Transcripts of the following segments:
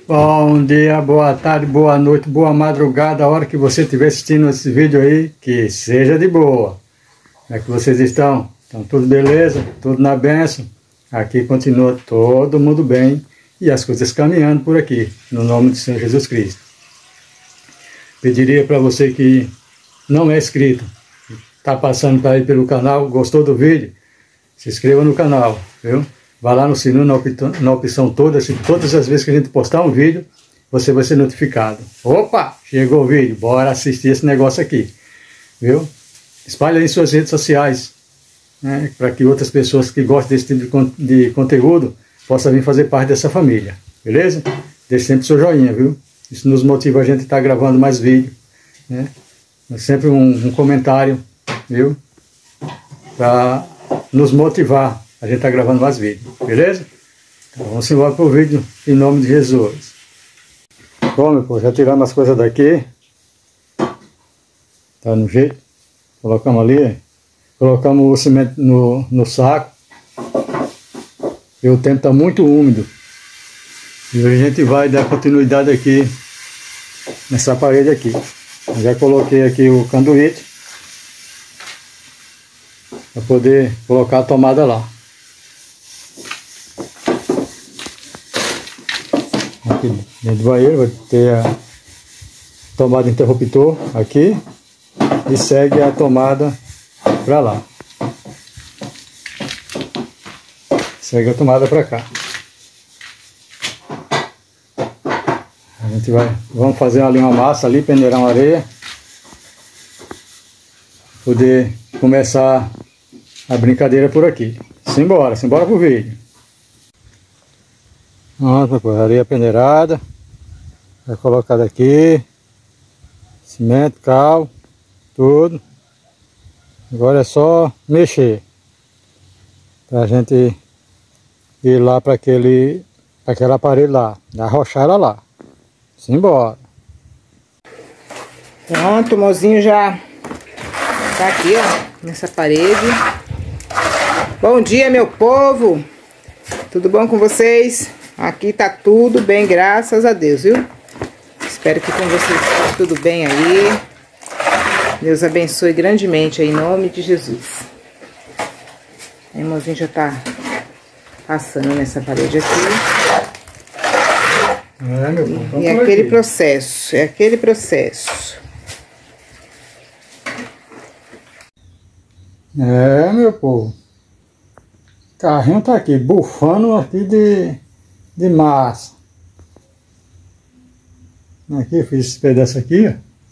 Bom dia, boa tarde, boa noite, boa madrugada, a hora que você estiver assistindo esse vídeo aí, que seja de boa. Como é que vocês estão? Estão tudo beleza? Tudo na bênção? Aqui continua todo mundo bem e as coisas caminhando por aqui, no nome do Senhor Jesus Cristo. Pediria para você que não é inscrito, está passando aí pelo canal, gostou do vídeo? Se inscreva no canal, viu? Vá lá no sininho, na opção todas as vezes que a gente postar um vídeo, você vai ser notificado. Opa, chegou o vídeo, bora assistir esse negócio aqui, viu? Espalhe aí em suas redes sociais, né, para que outras pessoas que gostam desse tipo de conteúdo possam vir fazer parte dessa família, beleza? Deixe sempre seu joinha, viu? Isso nos motiva a gente a estar gravando mais vídeo, né? Sempre um comentário, viu? Para nos motivar. A gente está gravando mais vídeos, beleza? Então vamos embora para o vídeo em nome de Jesus. Bom, meu povo, já tiramos as coisas daqui. Tá no jeito. Colocamos ali. Colocamos o cimento no saco. E o tempo está muito úmido. E hoje a gente vai dar continuidade aqui nessa parede aqui. Eu já coloquei aqui o canduíte para poder colocar a tomada lá. Aqui dentro do banheiro vai ter a tomada interruptor aqui e segue a tomada para lá. Segue a tomada para cá. A gente vamos fazer ali uma massa ali, peneirar uma areia, poder começar a brincadeira por aqui. Simbora pro vídeo. Pronto, areia peneirada, vai colocada aqui, cimento, cal, tudo. Agora é só mexer, para a gente ir lá para aquela aparelho lá, arrochar ela lá. Simbora. Pronto, o mozinho já tá aqui, ó, nessa parede. Bom dia, meu povo! Tudo bom com vocês? Aqui tá tudo bem, graças a Deus, viu? Espero que com vocês esteja tudo bem aí. Deus abençoe grandemente aí, em nome de Jesus. O irmãozinho já tá passando nessa parede aqui. Meu povo, E é aquele processo, meu povo. O carrinho tá aqui, bufando aqui de massa. Aqui, fiz esse pedaço aqui, ó.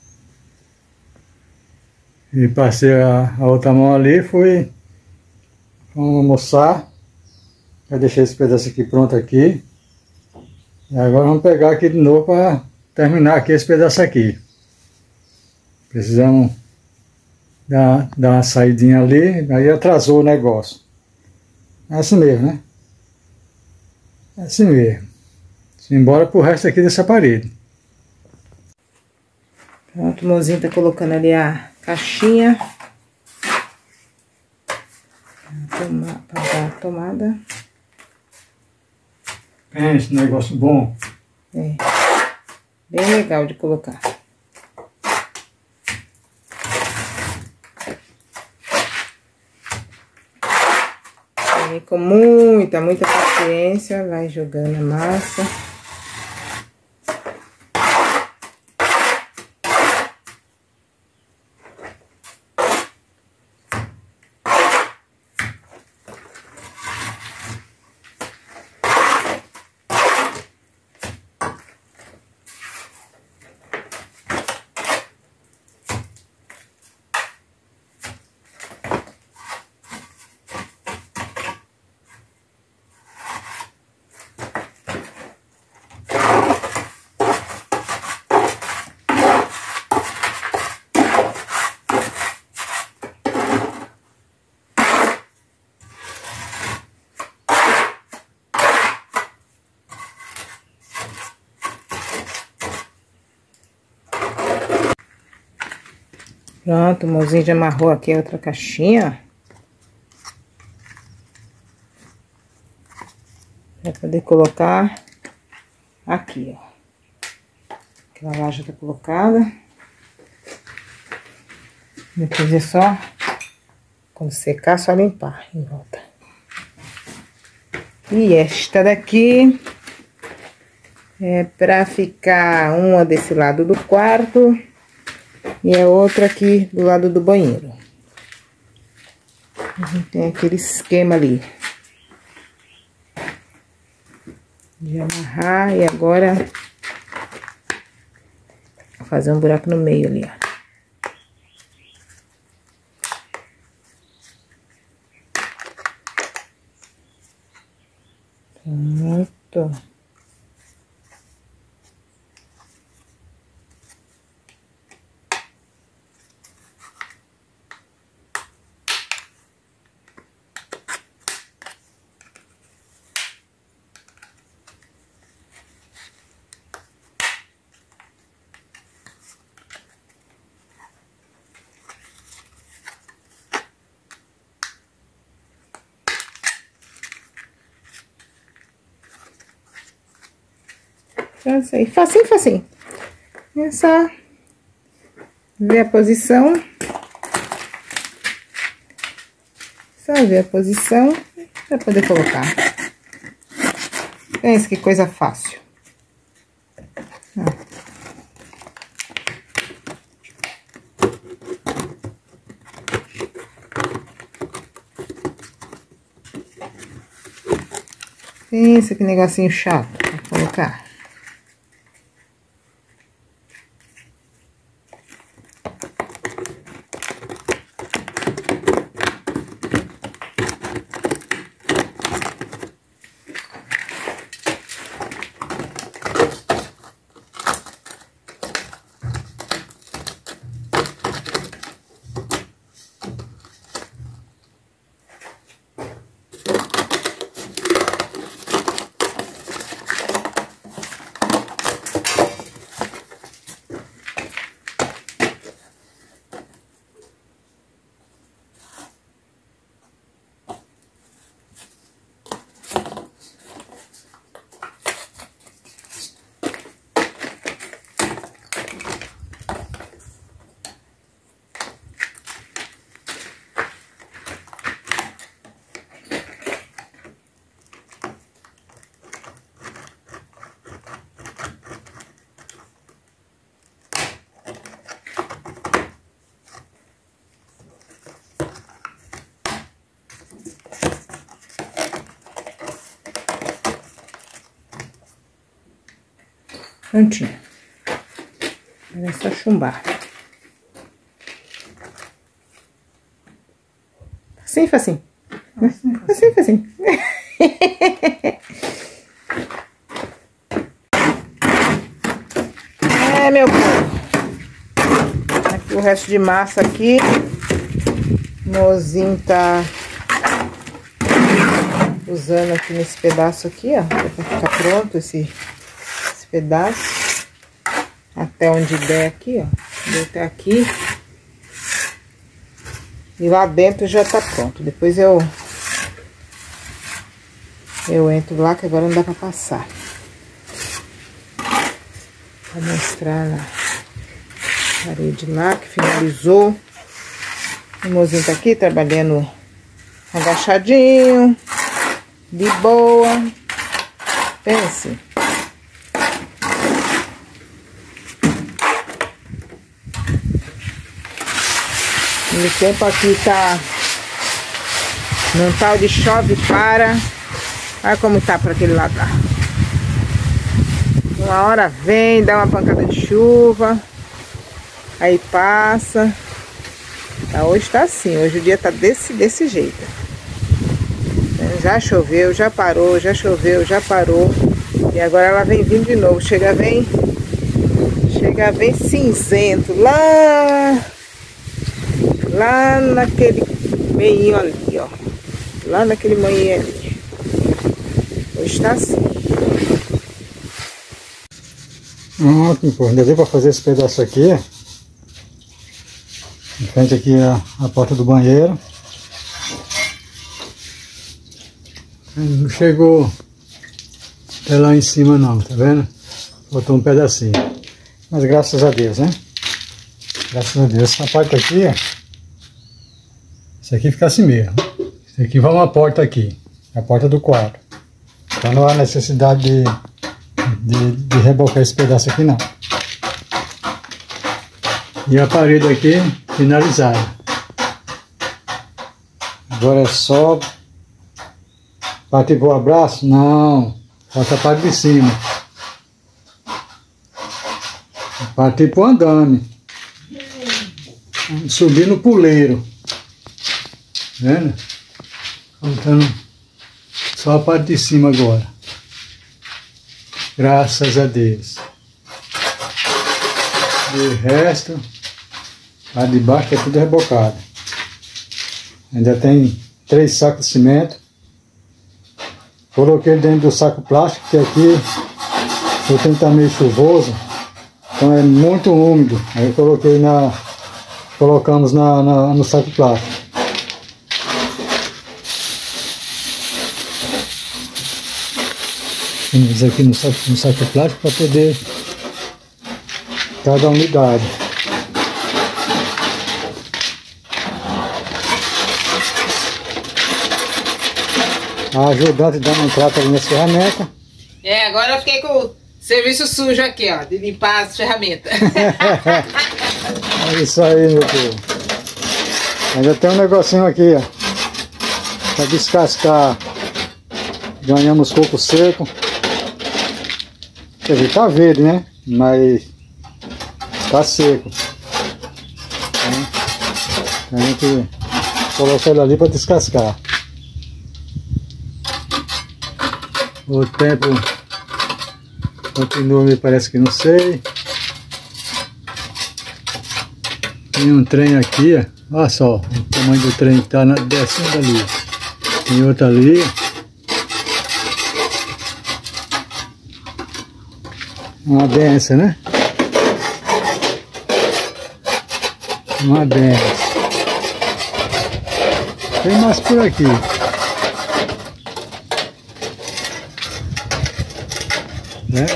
E passei a outra mão ali, fui almoçar. Já deixei esse pedaço aqui pronto aqui. E agora vamos pegar aqui de novo para terminar aqui esse pedaço aqui. Precisamos dar uma saidinha ali, aí atrasou o negócio. É assim mesmo, né? É assim mesmo. Simbora pro resto aqui dessa parede. Pronto, o mozinho tá colocando ali a caixinha. Pra dar a tomada. Pensa, negócio bom. É. Bem legal de colocar. Aí, com muita paciência, vai jogando a massa. Pronto, o mozinho já amarrou aqui a outra caixinha. Pra poder colocar Aqui, ó. Aquela lá já tá colocada. Depois é só, quando secar, só limpar em volta. E esta daqui é pra ficar uma desse lado do quarto e a outra aqui do lado do banheiro. A gente tem aquele esquema ali de amarrar e agora vou fazer um buraco no meio ali, ó. Pronto. Já sei, facinho, facinho. É só ver a posição. Só ver a posição pra poder colocar. Pensa que coisa fácil. Ó. Pensa que negocinho chato pra colocar. Prontinho. Agora é só chumbar. Facinho, facinho. Facinho, facinho. É, meu povo. Aqui o resto de massa aqui. O mozinho tá usando aqui nesse pedaço aqui, ó. Pra ficar pronto esse pedaço. Até onde der aqui, ó. Deu até aqui. E lá dentro já tá pronto. Depois eu entro lá, que agora não dá pra passar. Vou mostrar na parede lá, que finalizou. O mozinho tá aqui trabalhando agachadinho, de boa. Pense. O tempo aqui tá num tal de chove para. Olha como tá para aquele lado lá. Uma hora vem, dá uma pancada de chuva, aí passa. Tá, hoje tá assim, hoje o dia tá desse jeito. Já choveu, já parou, já choveu, já parou. E agora ela vem vindo de novo. Chega bem cinzento lá naquele meinho ali, ó. Lá naquele meinho ali. Hoje tá assim. Pô, ainda deu pra fazer esse pedaço aqui. Em frente aqui a porta do banheiro. Não chegou até lá em cima não, tá vendo? botou um pedacinho. Mas graças a Deus, né? Graças a Deus. Essa parte aqui, ó. Isso aqui fica assim mesmo. Isso aqui vai uma porta aqui. A porta do quarto. Então não há necessidade de rebocar esse pedaço aqui não. E a parede aqui finalizada. Agora é só partir pro abraço? Não. Falta a parte de cima. Partir pro andame. Subir no puleiro. Vendo? Faltando só a parte de cima agora. Graças a Deus. O resto, lá de baixo é tudo rebocado. Ainda tem 3 sacos de cimento. Coloquei dentro do saco plástico, que aqui o tempo está meio chuvoso, então é muito úmido. Aí eu colocamos no saco plástico. Temos aqui no saco plástico para poder cada unidade. A ajudante dando um trato ali nas ferramentas. É, agora eu fiquei com o serviço sujo aqui, ó, de limpar as ferramentas. É isso aí, meu povo. Ainda tem um negocinho aqui, ó, para descascar. Ganhamos coco seco. Quer dizer, tá verde, né? Mas tá seco. Então, a gente coloca ele ali para descascar. O tempo continua, me parece que não sei. Tem um trem aqui, ó. Olha só o tamanho do trem que tá descendo ali. Tem outro ali. Uma benção, né? Uma benção. Tem mais por aqui. Né?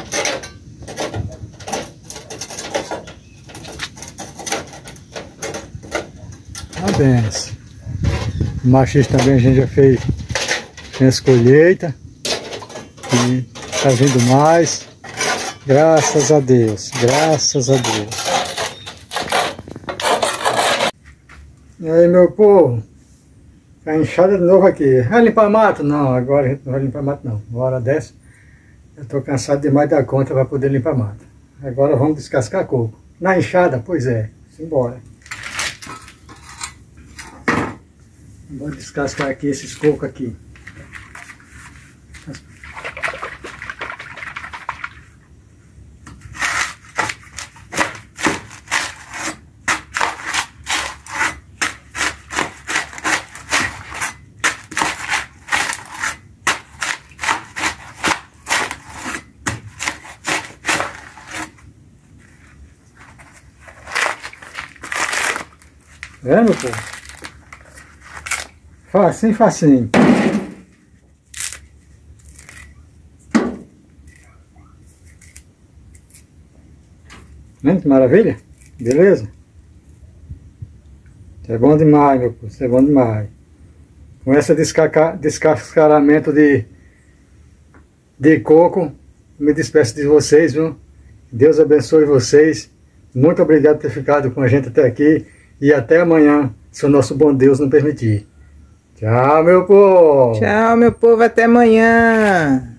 Uma benção. O machista também a gente já fez as colheitas. E tá vindo mais. Graças a Deus, graças a Deus. E aí, meu povo, a enxada de novo aqui. Vai limpar mato? Não, agora a gente não vai limpar mato não. Uma hora dessa, eu estou cansado demais da conta para poder limpar mato. Agora vamos descascar coco. Na enxada? Pois é, simbora. Vamos descascar aqui esses cocos aqui. Vendo, pô? Facinho, facinho. Vendo que maravilha? Beleza? Isso é bom demais, meu povo. Isso é bom demais. Com esse descascaramento de coco, me despeço de vocês, viu? Deus abençoe vocês. Muito obrigado por ter ficado com a gente até aqui. E até amanhã, se o nosso bom Deus não permitir. Tchau, meu povo. Tchau, meu povo. Até amanhã.